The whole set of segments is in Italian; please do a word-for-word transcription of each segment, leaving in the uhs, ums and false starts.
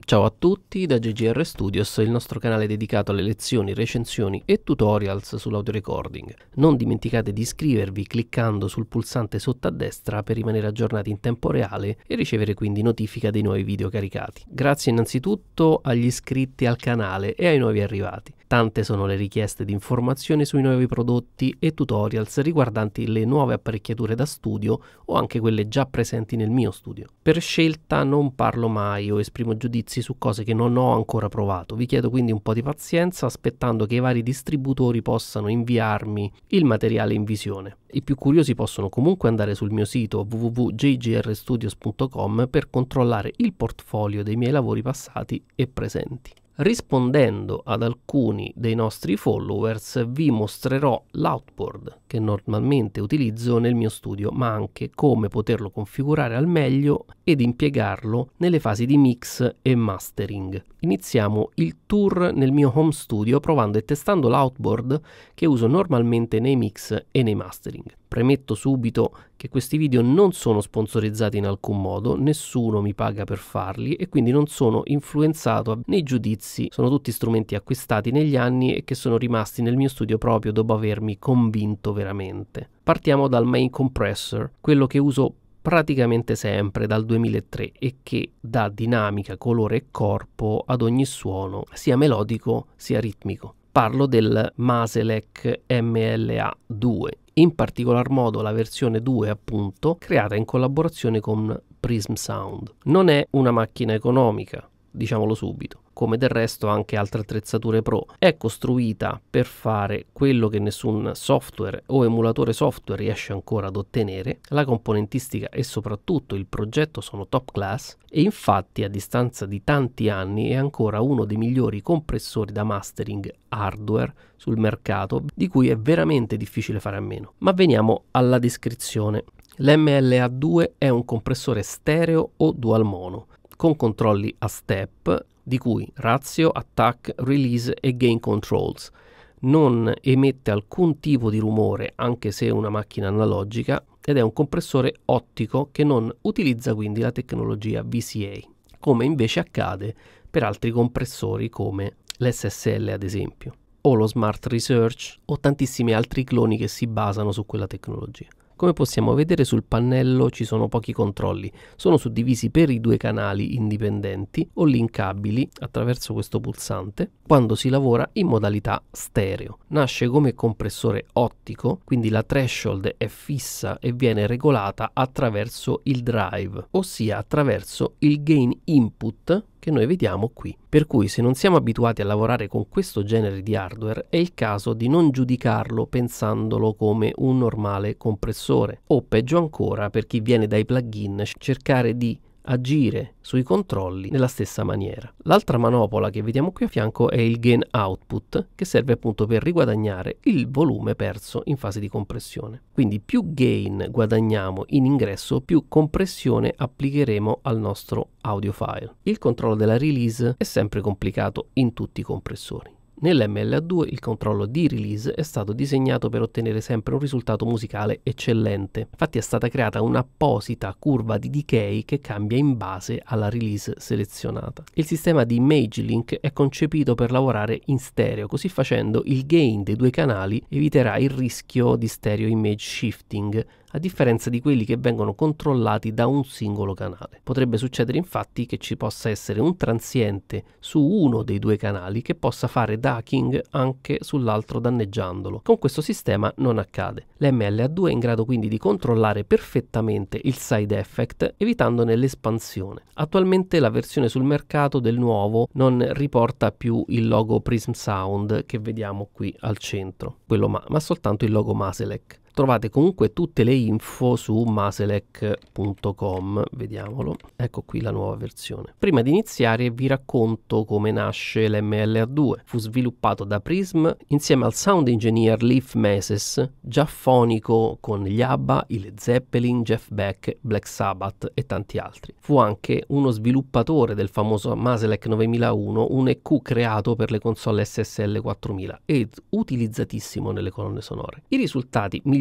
Ciao a tutti da G G R Studios, il nostro canale dedicato alle lezioni, recensioni e tutorials sull'audio recording. Non dimenticate di iscrivervi cliccando sul pulsante sotto a destra per rimanere aggiornati in tempo reale e ricevere quindi notifica dei nuovi video caricati. Grazie innanzitutto agli iscritti al canale e ai nuovi arrivati. Tante sono le richieste di informazioni sui nuovi prodotti e tutorials riguardanti le nuove apparecchiature da studio o anche quelle già presenti nel mio studio. Per scelta non parlo mai o esprimo giudizi su cose che non ho ancora provato. Vi chiedo quindi un po' di pazienza aspettando che i vari distributori possano inviarmi il materiale in visione. I più curiosi possono comunque andare sul mio sito w w w punto g g r studios punto com per controllare il portfolio dei miei lavori passati e presenti. Rispondendo ad alcuni dei nostri followers vi mostrerò l'outboard che normalmente utilizzo nel mio studio, ma anche come poterlo configurare al meglio ed impiegarlo nelle fasi di mix e mastering. Iniziamo il tour nel mio home studio provando e testando l'outboard che uso normalmente nei mix e nei mastering. Premetto subito che questi video non sono sponsorizzati in alcun modo, nessuno mi paga per farli e quindi non sono influenzato nei giudizi, sono tutti strumenti acquistati negli anni e che sono rimasti nel mio studio proprio dopo avermi convinto veramente. Partiamo dal main compressor, quello che uso praticamente sempre dal duemilatré e che dà dinamica, colore e corpo ad ogni suono, sia melodico sia ritmico. Parlo del Maselec M L A due, in particolar modo la versione due appunto, creata in collaborazione con Prism Sound. Non è una macchina economica, diciamolo subito, come del resto anche altre attrezzature pro. È costruita per fare quello che nessun software o emulatore software riesce ancora ad ottenere. La componentistica e soprattutto il progetto sono top class e infatti a distanza di tanti anni è ancora uno dei migliori compressori da mastering hardware sul mercato, di cui è veramente difficile fare a meno. Ma veniamo alla descrizione. L'M L A due è un compressore stereo o dual mono con controlli a step, di cui ratio, attack, release e gain controls. Non emette alcun tipo di rumore, anche se è una macchina analogica, ed è un compressore ottico che non utilizza quindi la tecnologia V C A, come invece accade per altri compressori come l'S S L ad esempio, o lo Smart Research o tantissimi altri cloni che si basano su quella tecnologia. Come possiamo vedere sul pannello ci sono pochi controlli, sono suddivisi per i due canali indipendenti o linkabili attraverso questo pulsante quando si lavora in modalità stereo. Nasce come compressore ottico, quindi la threshold è fissa e viene regolata attraverso il drive, ossia attraverso il gain input che noi vediamo qui. Per cui se non siamo abituati a lavorare con questo genere di hardware è il caso di non giudicarlo pensandolo come un normale compressore, o peggio ancora per chi viene dai plugin cercare di agire sui controlli nella stessa maniera. L'altra manopola che vediamo qui a fianco è il gain output, che serve appunto per riguadagnare il volume perso in fase di compressione. Quindi più gain guadagniamo in ingresso, più compressione applicheremo al nostro audio file. Il controllo della release è sempre complicato in tutti i compressori. Nell'M L A due il controllo di release è stato disegnato per ottenere sempre un risultato musicale eccellente. Infatti è stata creata un'apposita curva di decay che cambia in base alla release selezionata. Il sistema di Image Link è concepito per lavorare in stereo, così facendo il gain dei due canali eviterà il rischio di stereo image shifting, a differenza di quelli che vengono controllati da un singolo canale. Potrebbe succedere infatti che ci possa essere un transiente su uno dei due canali che possa fare ducking anche sull'altro danneggiandolo. Con questo sistema non accade. L'M L A due è in grado quindi di controllare perfettamente il side effect evitandone l'espansione. Attualmente la versione sul mercato del nuovo non riporta più il logo Prism Sound che vediamo qui al centro, quello ma, ma soltanto il logo Maselec. Trovate comunque tutte le info su maselec punto com, vediamolo, ecco qui la nuova versione. Prima di iniziare vi racconto come nasce l'M L A due. Fu sviluppato da Prism insieme al sound engineer Leif Meses, già fonico con gli ABBA, i Led Zeppelin, Jeff Beck, Black Sabbath e tanti altri. Fu anche uno sviluppatore del famoso Maselec novemilauno, un E Q creato per le console S S L quattromila ed utilizzatissimo nelle colonne sonore. I risultati migliori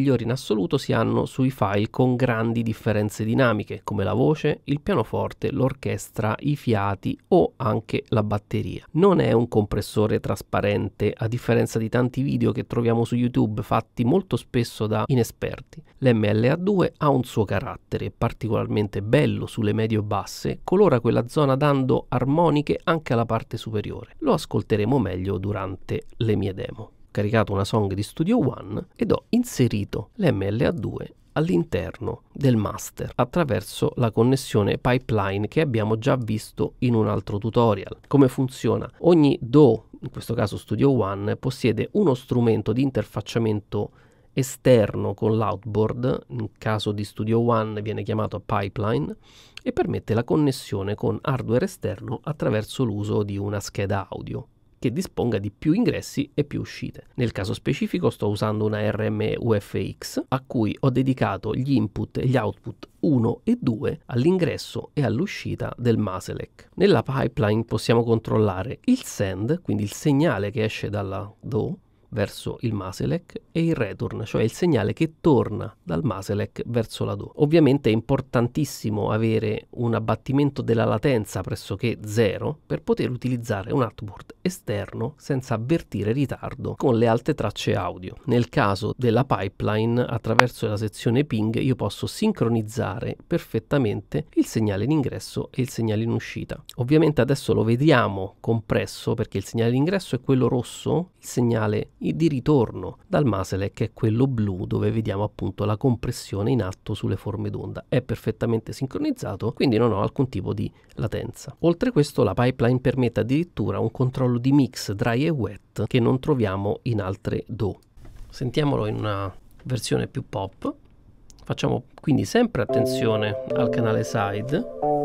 migliori in assoluto si hanno sui file con grandi differenze dinamiche, come la voce, il pianoforte, l'orchestra, i fiati o anche la batteria. Non è un compressore trasparente, a differenza di tanti video che troviamo su YouTube fatti molto spesso da inesperti. L'M L A due ha un suo carattere, particolarmente bello sulle medio-basse, colora quella zona dando armoniche anche alla parte superiore. Lo ascolteremo meglio durante le mie demo. Ho caricato una song di Studio One ed ho inserito l'M L A due all'interno del master attraverso la connessione pipeline che abbiamo già visto in un altro tutorial. Come funziona? Ogni D A W, in questo caso Studio One, possiede uno strumento di interfacciamento esterno con l'outboard, in caso di Studio One viene chiamato pipeline, e permette la connessione con hardware esterno attraverso l'uso di una scheda audio che disponga di più ingressi e più uscite. Nel caso specifico sto usando una R M U F X a cui ho dedicato gli input e gli output uno e due all'ingresso e all'uscita del Maselec. Nella pipeline possiamo controllare il send, quindi il segnale che esce dalla D A W verso il Maselec, e il return, cioè il segnale che torna dal Maselec verso la D A W. Ovviamente è importantissimo avere un abbattimento della latenza pressoché zero per poter utilizzare un outboard esterno senza avvertire ritardo con le altre tracce audio. Nel caso della pipeline, attraverso la sezione ping io posso sincronizzare perfettamente il segnale in ingresso e il segnale in uscita. Ovviamente adesso lo vediamo compresso perché il segnale in ingresso è quello rosso, il segnale di ritorno dal Maselec è quello blu, dove vediamo appunto la compressione in atto sulle forme d'onda. È perfettamente sincronizzato, quindi non ho alcun tipo di latenza. Oltre questo la pipeline permette addirittura un controllo di mix dry e wet che non troviamo in altre D A W. Sentiamolo in una versione più pop. Facciamo quindi sempre attenzione al canale side.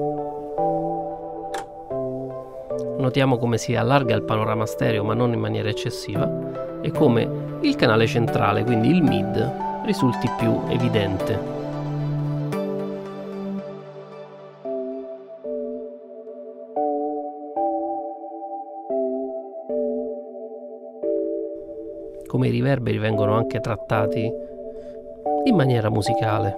Notiamo come si allarga il panorama stereo ma non in maniera eccessiva, e come il canale centrale, quindi il mid, risulti più evidente. Come i riverberi vengono anche trattati in maniera musicale.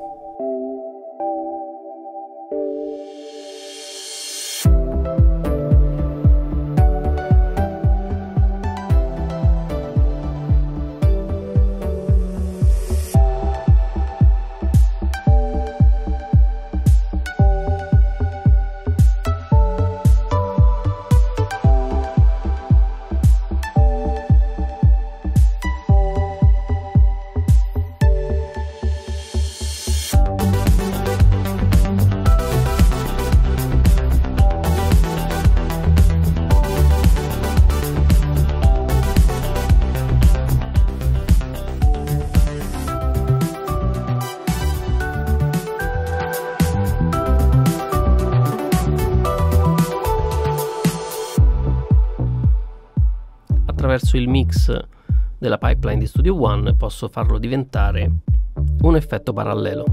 Attraverso il mix della pipeline di Studio One posso farlo diventare un effetto parallelo.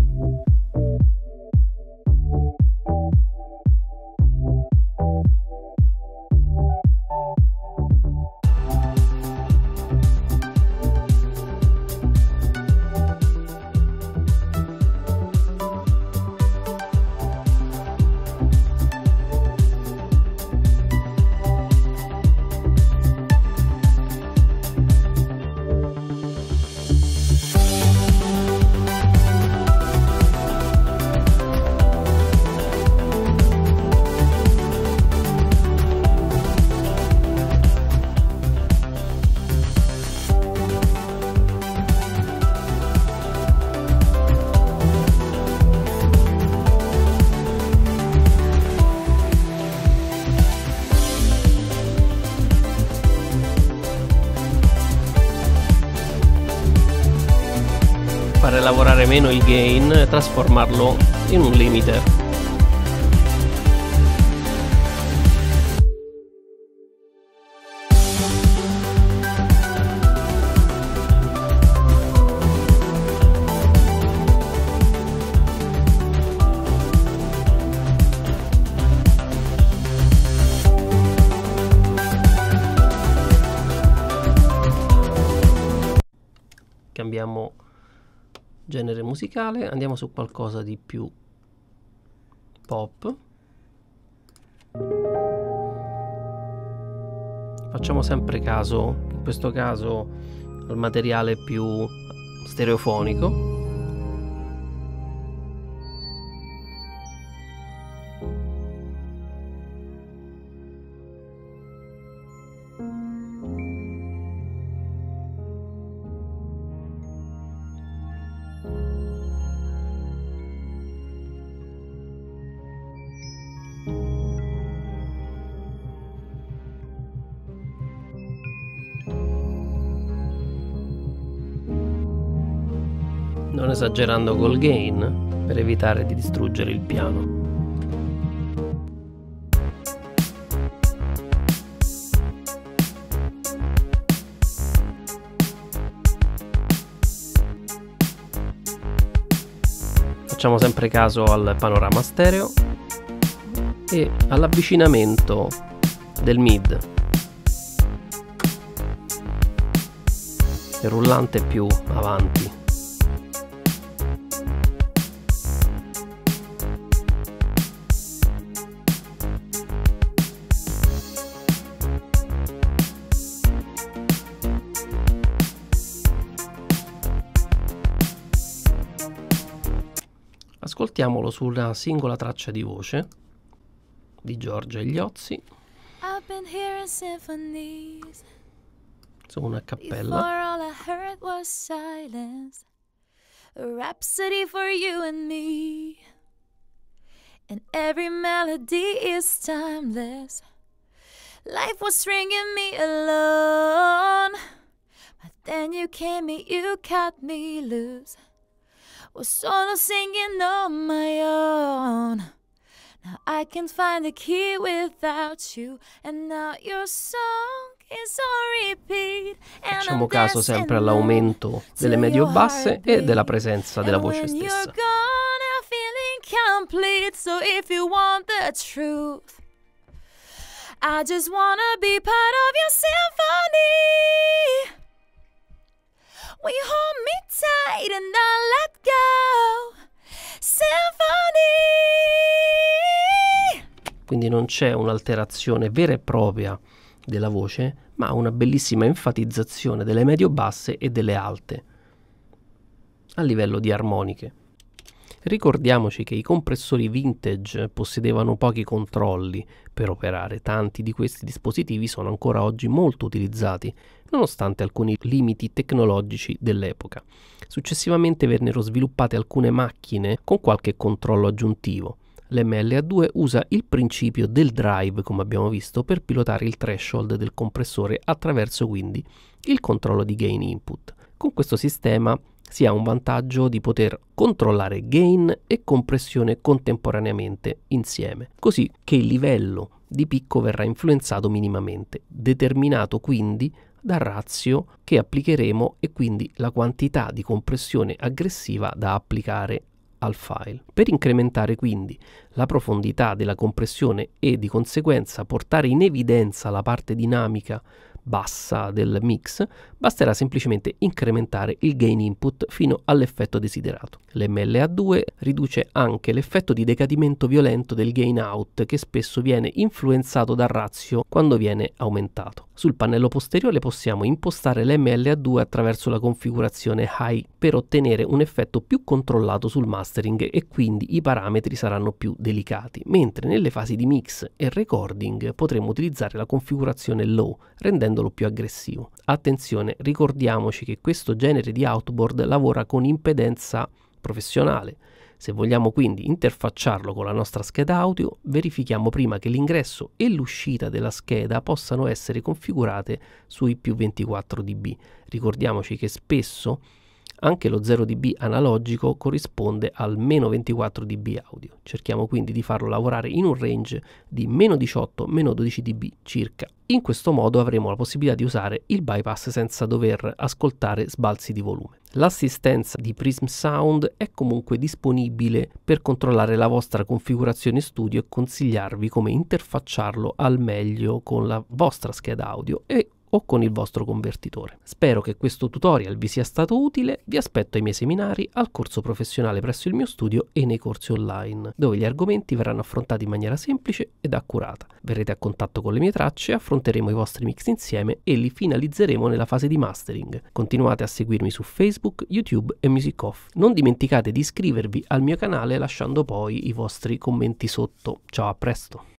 Fare lavorare meno il gain e trasformarlo in un limiter. Cambiamo genere musicale, andiamo su qualcosa di più pop. Facciamo sempre caso, in questo caso, al materiale più stereofonico. Non esagerando col gain per evitare di distruggere il piano. Facciamo sempre caso al panorama stereo e all'avvicinamento del mid. Il rullante più avanti. Ascoltiamolo su una singola traccia di voce di Giorgia Igliozzi, su una cappella. Life was stringing me alone, but then you came and you cut me loose. Was solo singing on my own. Now I can't find the key without you, and now your song is on repeat. Facciamo caso sempre all'aumento delle medio-basse e della presenza della voce stessa. You're gone, I feel incomplete, so if you want the truth, I just wanna be part of your symphony. Will you hold me tight and not let go? Symphony. Quindi non c'è un'alterazione vera e propria della voce, ma una bellissima enfatizzazione delle medio-basse e delle alte a livello di armoniche. Ricordiamoci che i compressori vintage possedevano pochi controlli per operare. Tanti di questi dispositivi sono ancora oggi molto utilizzati, nonostante alcuni limiti tecnologici dell'epoca. Successivamente vennero sviluppate alcune macchine con qualche controllo aggiuntivo. L'M L A due usa il principio del drive, come abbiamo visto, per pilotare il threshold del compressore attraverso quindi il controllo di gain input. Con questo sistema si ha un vantaggio di poter controllare gain e compressione contemporaneamente insieme, così che il livello di picco verrà influenzato minimamente, determinato quindi dal ratio che applicheremo e quindi la quantità di compressione aggressiva da applicare al file. Per incrementare quindi la profondità della compressione e di conseguenza portare in evidenza la parte dinamica bassa del mix, basterà semplicemente incrementare il gain input fino all'effetto desiderato. L'M L A due riduce anche l'effetto di decadimento violento del gain out, che spesso viene influenzato dal ratio quando viene aumentato. Sul pannello posteriore possiamo impostare l'M L A due attraverso la configurazione High per ottenere un effetto più controllato sul mastering e quindi i parametri saranno più delicati, mentre nelle fasi di mix e recording potremo utilizzare la configurazione Low, rendendolo più aggressivo. Attenzione, ricordiamoci che questo genere di outboard lavora con impedenza professionale. Se vogliamo quindi interfacciarlo con la nostra scheda audio, verifichiamo prima che l'ingresso e l'uscita della scheda possano essere configurate sui più ventiquattro decibel. Ricordiamoci che spesso anche lo zero decibel analogico corrisponde al meno ventiquattro decibel audio. Cerchiamo quindi di farlo lavorare in un range di meno diciotto meno dodici decibel circa. In questo modo avremo la possibilità di usare il bypass senza dover ascoltare sbalzi di volume. L'assistenza di Prism Sound è comunque disponibile per controllare la vostra configurazione studio e consigliarvi come interfacciarlo al meglio con la vostra scheda audio e o con il vostro convertitore. Spero che questo tutorial vi sia stato utile, vi aspetto ai miei seminari, al corso professionale presso il mio studio e nei corsi online, dove gli argomenti verranno affrontati in maniera semplice ed accurata. Verrete a contatto con le mie tracce, affronteremo i vostri mix insieme e li finalizzeremo nella fase di mastering. Continuate a seguirmi su Facebook, YouTube e Music Off. Non dimenticate di iscrivervi al mio canale lasciando poi i vostri commenti sotto. Ciao, a presto!